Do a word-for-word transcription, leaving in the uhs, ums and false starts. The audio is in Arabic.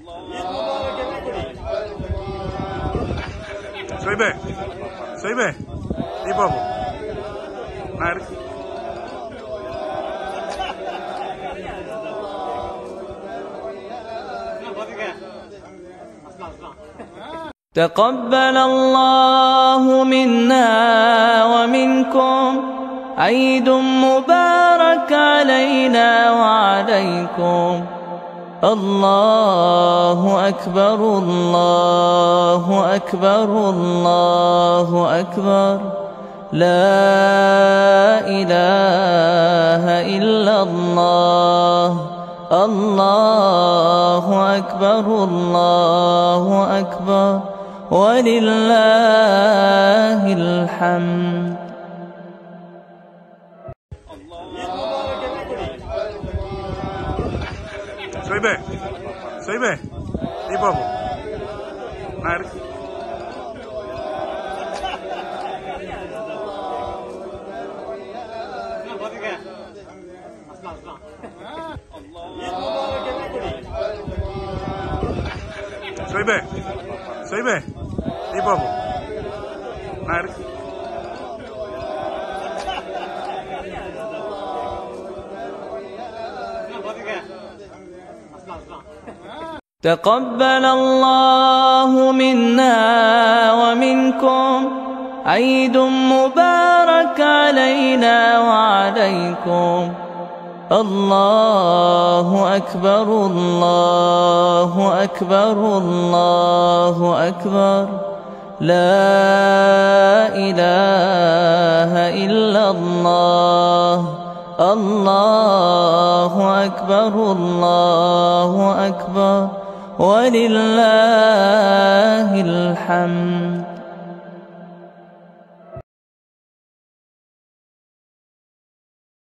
Saibe, Saibe, di babu, naik. تقبل الله منا ومنكم عيد مبارك علينا وعليكم. الله أكبر الله أكبر الله أكبر لا إله إلا الله. الله أكبر الله أكبر ولله الحمد. Saibe, Saibe, di babu, naik. Saibe, Saibe, di babu, naik. تقبل الله منا ومنكم عيد مبارك علينا وعليكم. الله أكبر الله أكبر الله أكبر لا إله إلا الله. الله أكبر الله أكبر ولله الحمد.